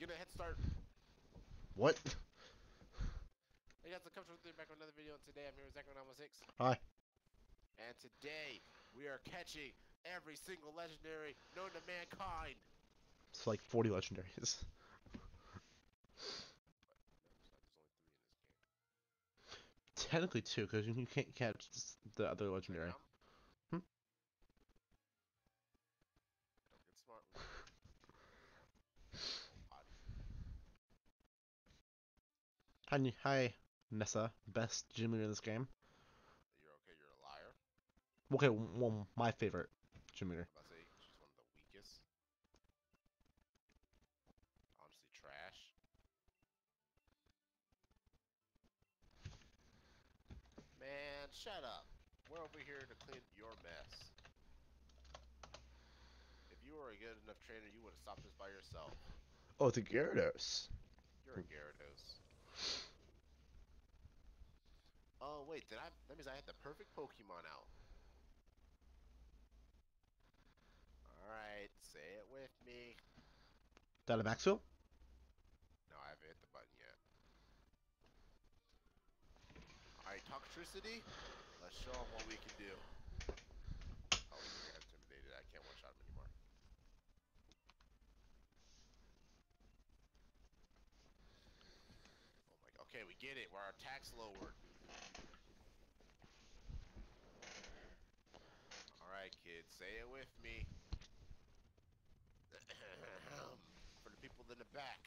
get a head start. What? Hey guys, welcome back with another video, and today I'm here with Zach916. Hi. And today, we are catching every single legendary known to mankind. It's like 40 legendaries. Technically two, because you can't catch the other legendary. Hmm? Don't get smart. Hi, Nessa. Best gym leader in this game. You're okay, you're a liar. Okay, well, my favorite gym leader. I'm about to say, she's one of the weakest. Honestly, trash. Man, shut up. We're over here to clean your mess. If you were a good enough trainer, you would have stopped this by yourself. Oh, it's a Gyarados. You're a Gyarados. Oh, wait, that means I had the perfect Pokemon out. Alright, say it with me. That a Maxwell? No, I haven't hit the button yet. Alright, Toxtricity. Let's show them what we can do. Oh, he already got intimidated. I can't one-shot him anymore. Oh my god. Okay, we get it. Our attack's lowered. Alright, kids. Say it with me. For the people in the back.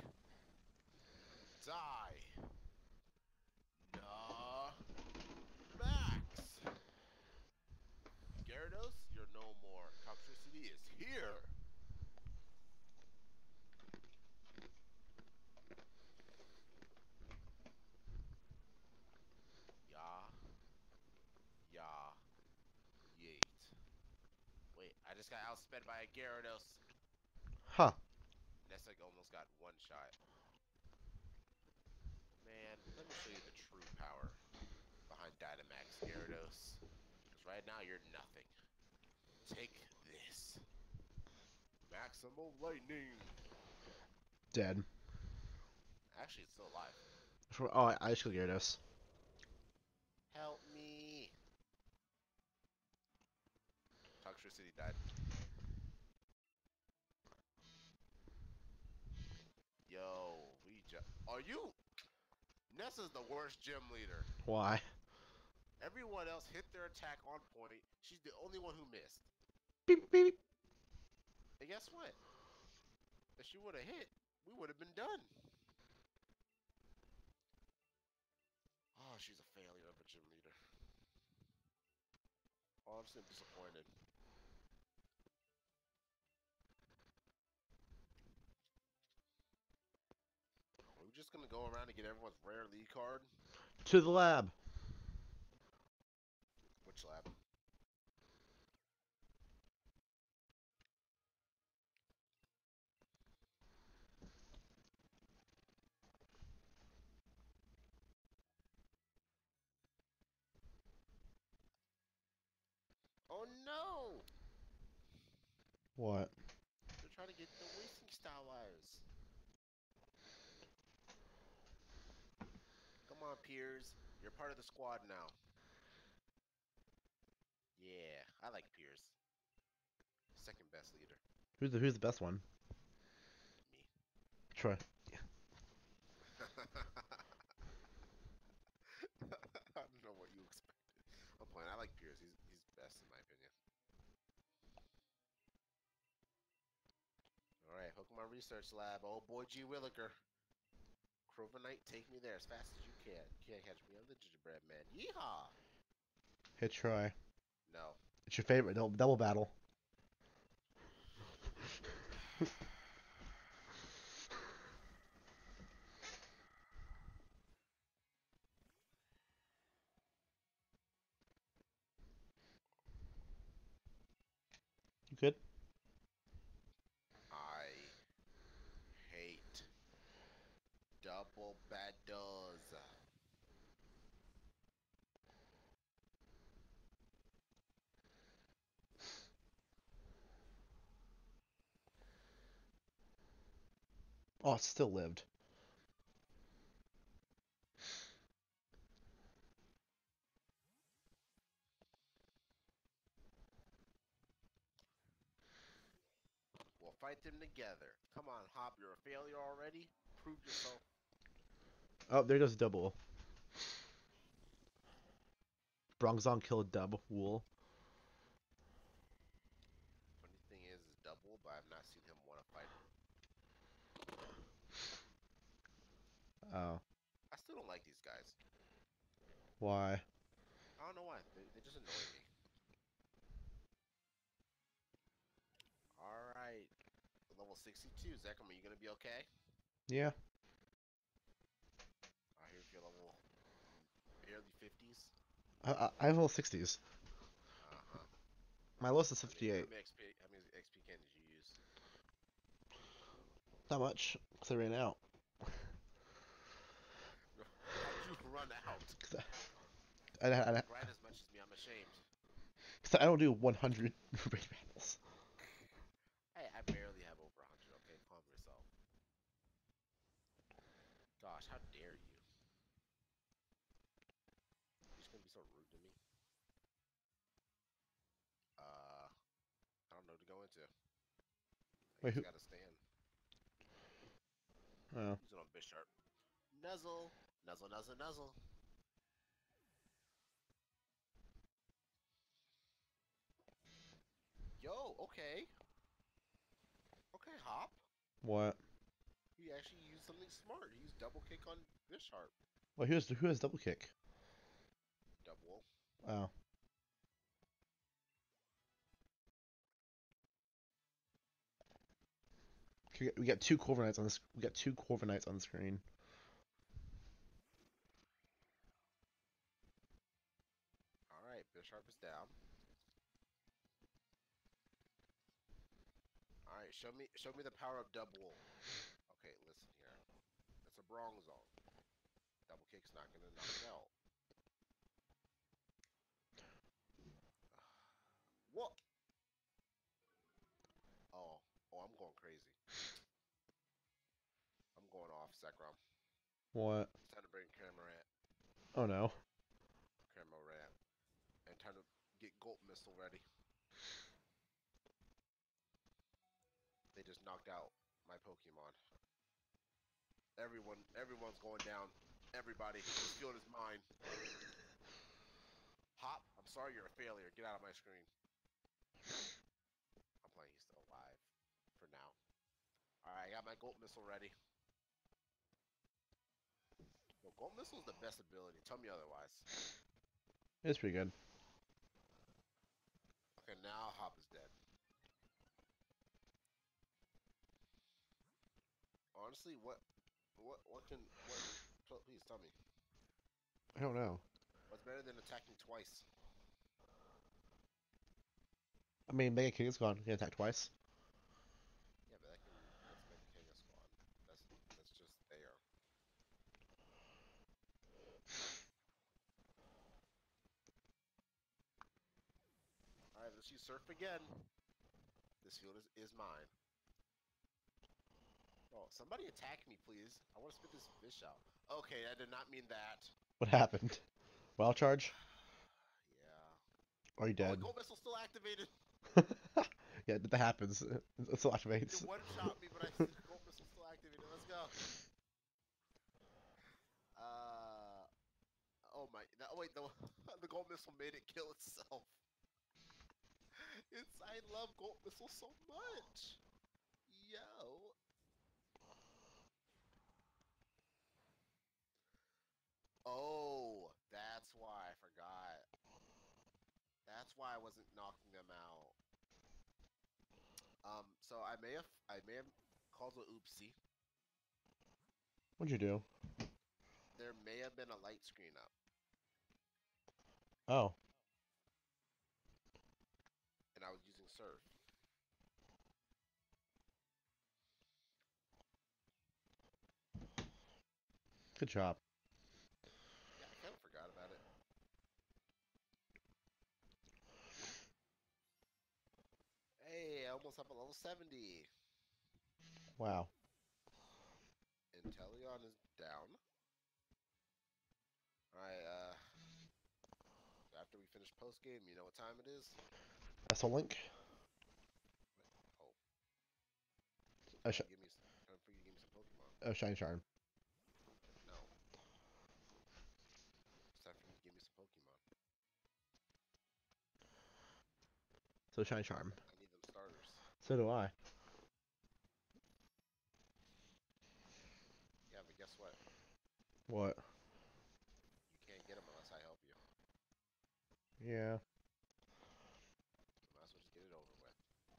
Die. Nah. Max. Gyarados, you're no more. Toxtricity is here. Yeah. Yeah. Yeet. Wait, I just got outsped by a Gyarados. Huh. Nessa almost got one shot. Man, let me show you the true power behind Dynamax, Gyarados. Because right now, you're nothing. Take this. Maximum Lightning. Dead. Actually, it's still alive. Oh, I just killed Gyarados. Help me. Toxtricity died. Yo, we just... Are you... Nessa's the worst gym leader. Why? Everyone else hit their attack on point. She's the only one who missed. Beep, beep. And guess what? If she would have hit, we would have been done. Oh, she's a failure of a gym leader. Honestly, I'm disappointed. Are we just gonna go around and get everyone's rare lead card? To the lab. Which lab? Oh no! What? They're trying to get the wasting style wires. Come on, Piers. You're part of the squad now. Yeah, I like Piers. Second best leader. Who's the best one? Me. Troy. I don't know what you expected. I'm playing. I like Piers. He's best in my opinion. Alright, Pokemon Research Lab. Oh boy, G. Williker. Crovenite, take me there as fast as you can. You can't catch me. I'm the gingerbread man. Yeehaw! Hey, Troy. No. It's your favorite double battle. You good? I hate double battles. Oh, it still lived. We'll fight them together. Come on, Hop, you're a failure already. Prove yourself. Oh, there goes double. Bronzong killed Dub Wool. Funny thing is double, but I've not seen him want to fight him. Oh, I still don't like these guys. why? I don't know why. They just annoy me. All right. Level 62. Zekrom, are you going to be okay? Yeah, I hear if you're level barely 50s. I have level 60s. Uh-huh. My lowest is How 58. many XP can did you use? Not much, because I ran out. How did you run out? 'Cause I, Grind as much as me. I'm ashamed. I don't do 100 raid battles. Hey, I barely have over 100, okay? Calm yourself. Gosh, how dare you? You're just gonna be so rude to me. I don't know what to go into. I Wait, guess who? gotta stand. Oh, Use it on Bisharp. Nuzzle. Nuzzle, nuzzle, nuzzle. Yo, okay. Okay, Hop. what? He actually used something smart. He used double kick on Bisharp. Well, who has double kick? Double. Oh, we got two Corviknights on this. We got two Corviknights on the screen. Alright, Bisharp is down. Alright, show me the power of double. Okay, listen here. It's a bronze zone. Double kick's not gonna knock it out. What? Oh, I'm going crazy. I'm going off, Zekrom. What? It's time to bring Camarant, Oh no. and time to get Gold Missile ready. They just knocked out my Pokemon. Everyone's going down. Everybody, this field is mine. Hop, I'm sorry you're a failure. Get out of my screen. I'm playing he's still alive. For now. Alright, I got my Gold Missile ready. Yo, Gold Missile's the best ability. Tell me otherwise. It's pretty good. Okay, now Hop is dead. Honestly, please tell me. I don't know. What's better than attacking twice? I mean, Mega King is gone. He can attack twice. Yeah, but that's Mega Kangaskhan. That's just there. Alright, let's use Surf again. This field is mine. Oh, somebody attack me, please. I want to spit this fish out. Okay, I did not mean that. What happened? Wild charge? Yeah. Are you Oh, dead? Gold Missile still activated. Yeah, that happens. It still It activates. one-shot me, but Gold Missile still activated. Let's go. Uh, oh my. Oh wait, the Gold Missile made it kill itself. I love Gold Missile so much. Yo. Oh, that's why I forgot. That's why I wasn't knocking them out. So I may have called an oopsie. What'd you do? There may have been a light screen up, Oh, and I was using Surf. good job. Yeah, I kind of forgot about it. Hey, I almost up at level 70. Wow. Inteleon is down. Alright, after we finish post game, you know what time it is? That's a link. Oh, Oh, sh time for you to give me some Pokemon. oh, Shiny Charm. No, it's time for you to give me some Pokemon. So Shiny Charm. I need them starters. So do I. Yeah, but guess what? What? You can't get them unless I help you. Yeah. So might as well just get it over with.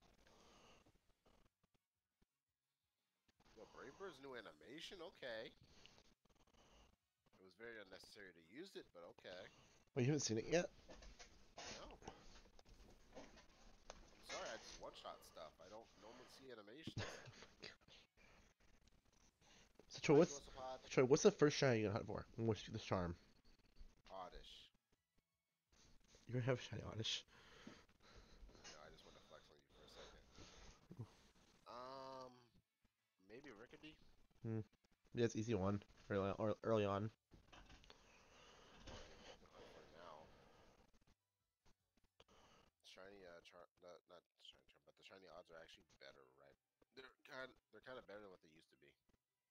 Yo, Brave Bird's new animation? Okay. It was very unnecessary to use it, but okay. Well, you haven't seen it yet? No. I'm sorry, I just one-shot stuff. I don't normally see animations. So Troy, Hi, what's Gorsapod. Troy, what's the first shiny you're gonna hunt for? And what's the charm? Oddish. You're gonna have shiny Oddish. I know, I just wanted to flex on you for a second. Maybe Rickety? Hmm. Yeah, it's easy one early on. Well, you can hunt for it now. Shiny, not shiny charm, but the shiny odds are actually better, right? They're kind of better than what they used to be.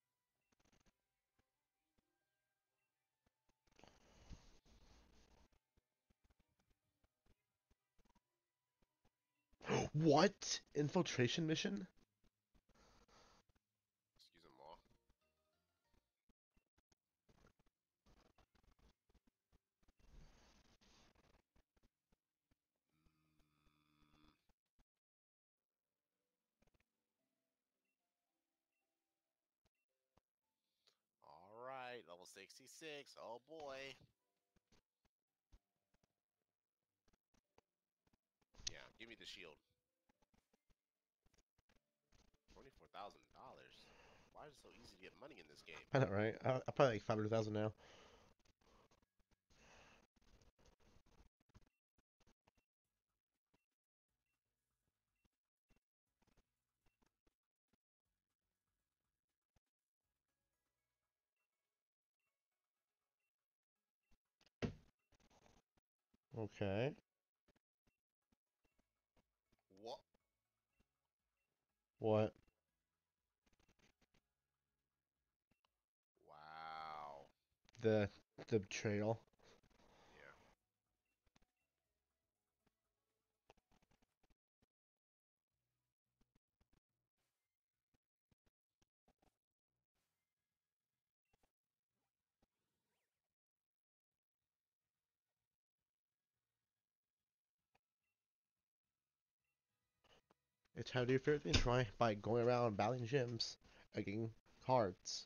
What? Infiltration mission? Excuse them all. Mm, all right, level 66. Oh boy. Yeah, give me the shield. $24,000. Why is it so easy to get money in this game? I know, right? I'll probably like 500,000 now. Okay. What? What? Wow. The the betrayal. Yeah. It's how to do your favorite thing, Troy, by going around battling gyms, getting cards.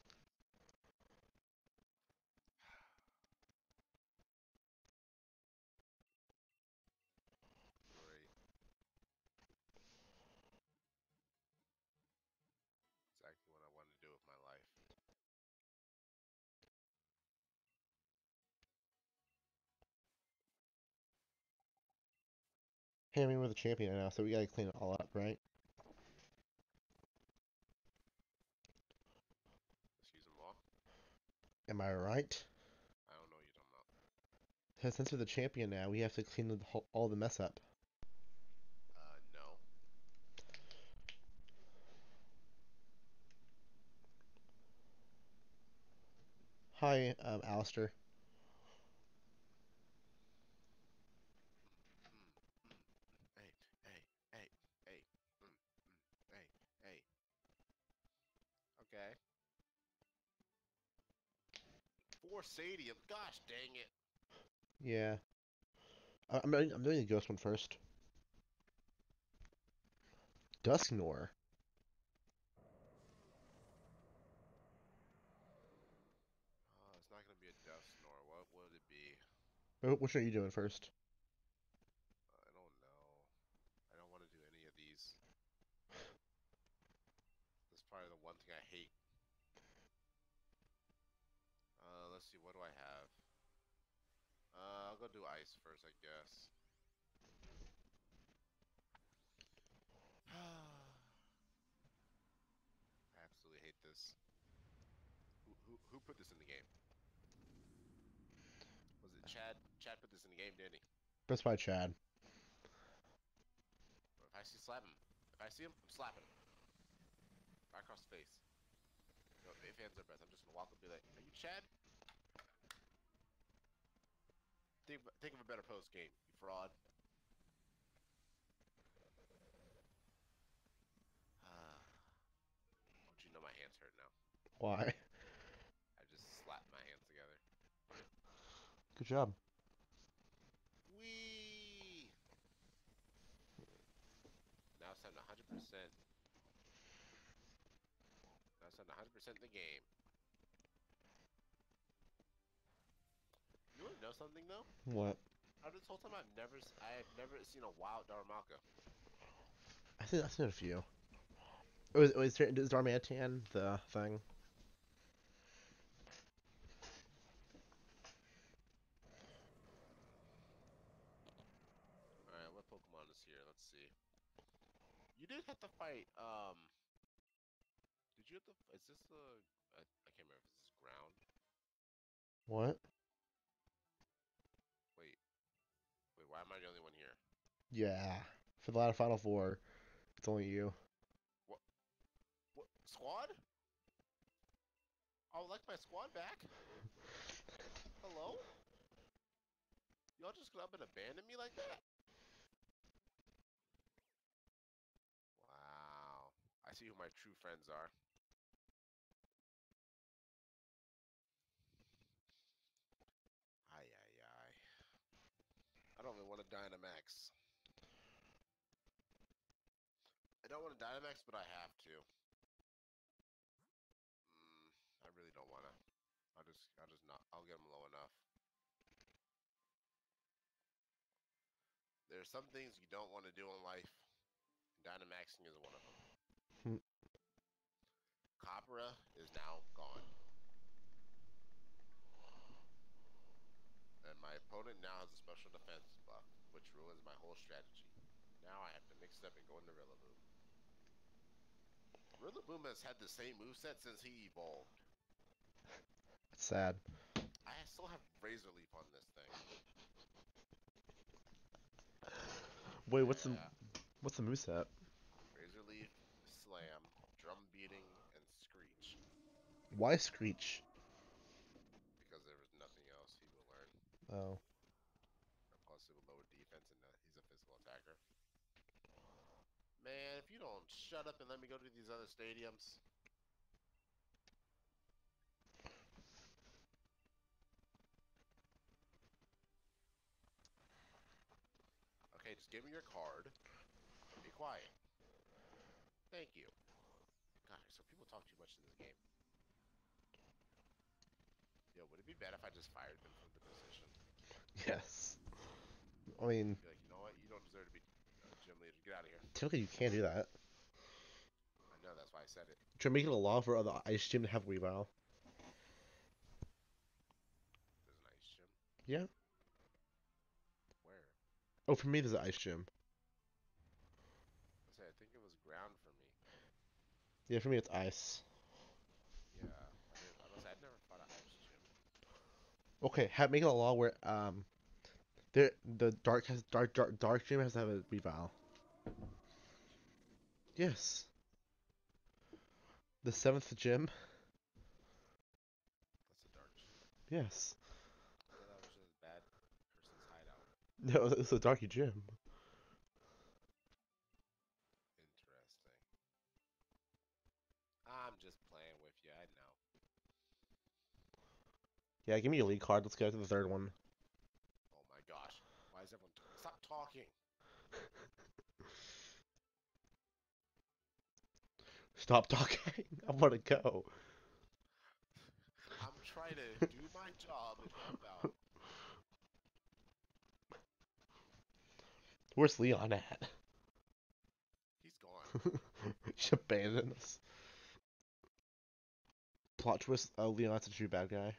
Great. Exactly what I wanted to do with my life. Hey, I mean, we're the champion now, so we gotta clean it all up, right? Excuse them all. Am I right? I don't know what you're talking about. Since we're the champion now, we have to clean all the mess up. No. Hi, Alistair. Mm, mm, hey, hey, hey, hey. Hey, hey. Okay. 4 stadium. Gosh dang it. Yeah. I'm doing the ghost one first. Dusknor. Oh, it's not gonna be a death snore. What would it be? Which are you doing first? I don't know. I don't want to do any of these. That's probably the one thing I hate. Let's see. What do I have? I'll go do ice first, I guess. I absolutely hate this. Who put this in the game? Was it Chad? Chad put this in the game, didn't he? That's by Chad. If I slap him. If I see him, I'm slapping him. Right across the face. You know, if hands are breath, I'm just gonna walk up and be like, "Are you Chad?" Think of a better post game, you fraud. Don't you know my hands hurt now? Why? I just slapped my hands together. Good job. Wee. Now it's time to 100%. Now it's time to 100% the game. You wanna know something though? What? Out of this whole time, I've never seen a wild Darumaka. I've seen a few. Is Darmanitan the thing? All right, what Pokemon is here? Let's see. You did have to fight. Did you have to? Is this the? I can't remember if this is ground. What? Wait, wait. Why am I the only one here? Yeah. For the latter Final Four, it's only you. What? What squad? I would like my squad back. Hello? Y'all just gonna up and abandon me like that? Wow. I see who my true friends are. Ay, ay, ay. I don't really want to Dynamax. I don't want to Dynamax, but I have to. I really don't want to. I'll just not. I'll get them low enough. There's some things you don't want to do in life. Dynamaxing is one of them. Hmm. Copra is now gone. And my opponent now has a special defense buff, which ruins my whole strategy. Now I have to mix it up and go into Rillaboom. Rillaboom has had the same moveset since he evolved. It's sad. I still have Razor Leaf on this thing. Wait, Yeah. what's the moveset? Razor Leaf, Slam, Drum Beating, and Screech. Why Screech? Because there was nothing else he will learn. Oh. And plus, it will lower defense, and he's a physical attacker. Man, if you don't shut up and let me go to these other stadiums. Okay, just give me your card and be quiet. Thank you. God, so people talk too much in this game. Yo, would it be bad if I just fired him from the position? Yes. I mean, Be like, you know what? You don't deserve to be gym leader. Get out of here. typically you can't do that. I know, that's why I said it. Try making a law for the ice gym to have revival. There's an ice gym. Yeah. Where? Oh, for me, there's an ice gym. I think it was ground for me. Yeah, for me, it's ice. Yeah, I'd never fought an ice gym. Okay, making a law where the dark gym has to have a revival. Dark gym. Yes. The seventh gym. That's a dark gym. Yes. I thought that was just a bad person's hideout. No, it's a darky gym. Interesting. I'm just playing with you, I know. Yeah, give me your lead card. Let's go to the third one. Oh my gosh. Why is everyone stop talking? Stop talking. I want to go. I'm trying to do my job and help out. Where's Leon at? He's gone. She abandoned us. Plot twist: Leon's a true bad guy.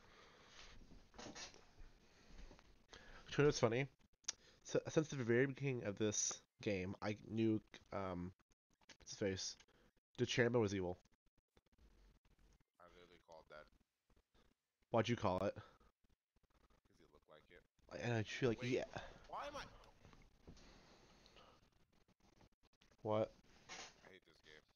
You know what's funny? So, since the very beginning of this game, I knew what's his face. The chairman was evil. I literally called that Why'd you call it? Because you look like it. And I feel like, Wait, yeah. why am I? What? I hate this game.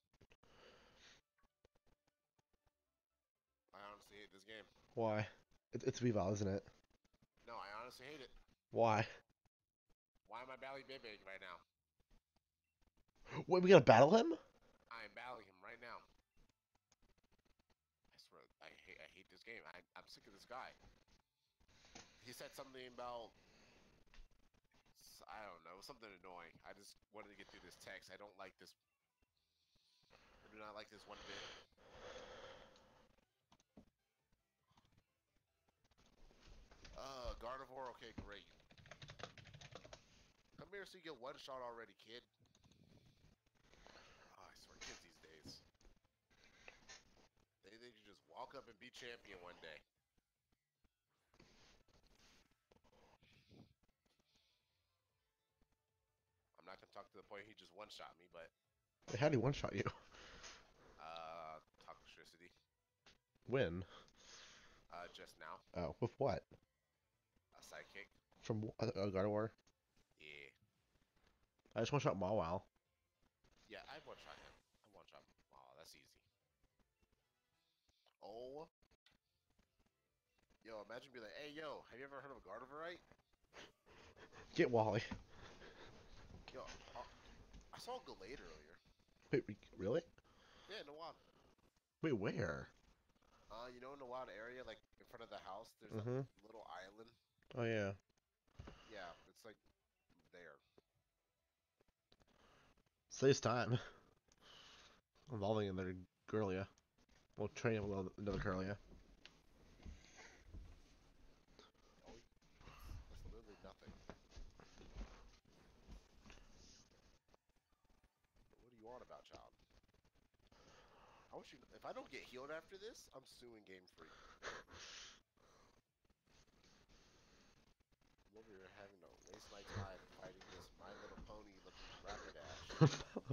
I honestly hate this game. Why? It's Weavile, isn't it? No, I honestly hate it. Why? Why am I battling Bebe right now? Wait, we gotta battle him? I am battling him right now. I swear, I hate this game. I'm sick of this guy. He said something about, I don't know, something annoying. I just wanted to get through this text. I don't like this. I do not like this one bit. Gardevoir, okay, great. Come here so you get one shot already, kid. Oh, I swear, kids these days. They think you just walk up and be champion one day. I'm not gonna talk to the point he just one-shot me, but Wait, how did he one-shot you? toxicity. When? Just now, Oh, with what? a sidekick. From Gardevoir? Yeah, I just one-shot Mawile. yeah, I one-shot him. I one-shot him. Oh, that's easy. Oh, yo, imagine being like, hey, yo, have you ever heard of a Gardevoir? Get Wally. Yo, I saw Galade earlier. Wait, really? Yeah, in the wild. Wait, where? You know, in the wild area, like in front of the house, there's that Mm-hmm. little island. Oh, yeah. Yeah, it's like there. Saves time. Evolving another Girlia. Well, training another Girlia. Oh, that's literally nothing. What do you want about, child? I wish you. If I don't get healed after this, I'm suing Game Freak. I'm over here having to waste my time fighting this My Little Pony looking Rapidash.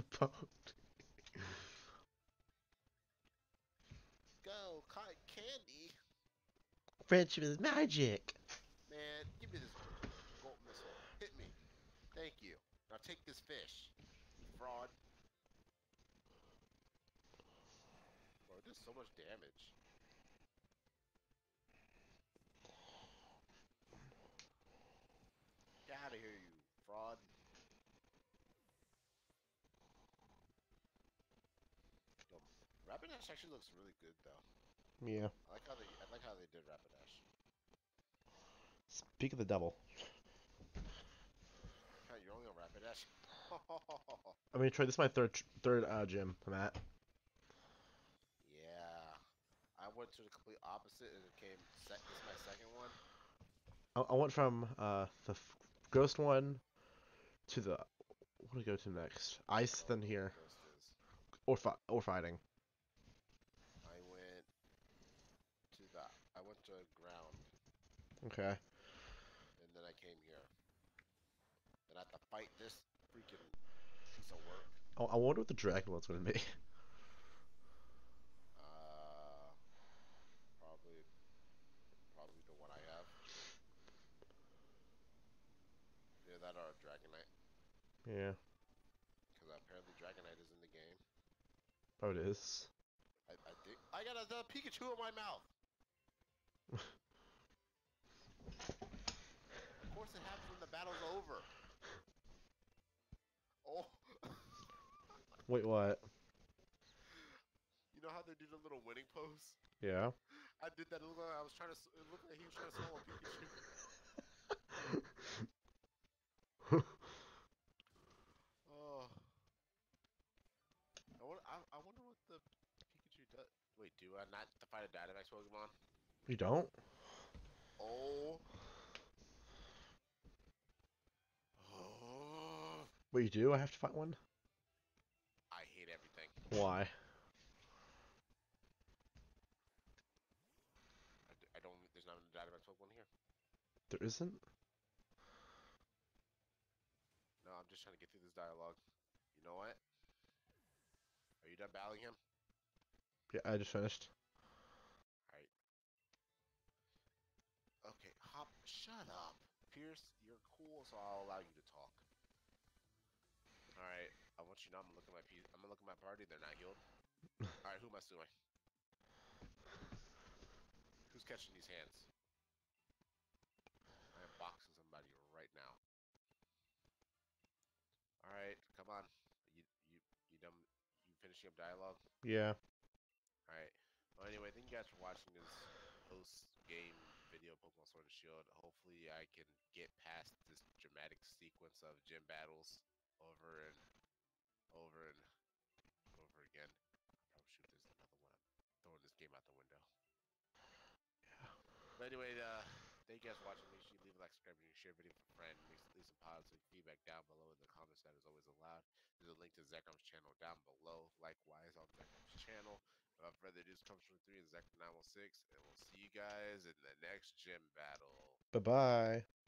Go, cotton candy! Friendship is magic. Man, give me this gold missile. Hit me. Thank you. Now take this fish. You fraud. Bro, it does so much damage. Get out of here, you fraud. Yo, Rapidash actually looks really good though. Yeah. I like how they did Rapidash. Speak of the devil. You're only on Rapidash. I mean, Troy, this is my third gym I'm at. Yeah. I went to the complete opposite and it came this is my second one. I went from the ghost one to the what do we go to next? Ice, I don't then know what here, the ghost is. or fighting. I went I went to ground Okay. and then I came here. And I have to fight this freaking piece of work. I wonder what the dragon one's gonna be. Uh probably probably the one I have. Either that or a Dragonite. Yeah. Because apparently Dragonite is in the game. Oh, it is. I think I got the Pikachu in my mouth. Of course it happens when the battle's over. Oh, Wait, what? you know how they do the little winning pose? Yeah. I did that. It looked like it looked like he was trying to swallow Pikachu. Oh, I wonder what the Pikachu does. Wait, do I not to fight a Dynamax Pokemon? You don't? Oh, oh, Wait, you do? I have to fight one? I hate everything. Why? I don't. There's not a Dynamax Pokemon here. There isn't? No, I'm just trying to get through this dialogue. You know what? Are you done battling him? Yeah, I just finished. Alright. Shut up. Pierce, you're cool, so I'll allow you to talk. Alright, I want you to know I'm gonna look at my piece. I'm gonna look at my party, they're not healed. Alright, who am I suing? Who's catching these hands? I am boxing somebody right now. Alright, come on. You done you finishing up dialogue? Yeah. Alright. Well anyway, thank you guys for watching this post game video Pokemon Sword and Shield. Hopefully I can get past this dramatic sequence of gym battles over and over and over again. Oh shoot, there's another one. I'm throwing this game out the window. But anyway, thank you guys for watching. Make sure you leave a like, subscribe, and share video with a friend. Leave some positive feedback down below in the comments. That is always allowed. There's a link to Zekrom's channel down below. Likewise on Zekrom's channel. Without further ado, comes from 3 and Zekrom 916, and we'll see you guys in the next gym battle. Bye bye.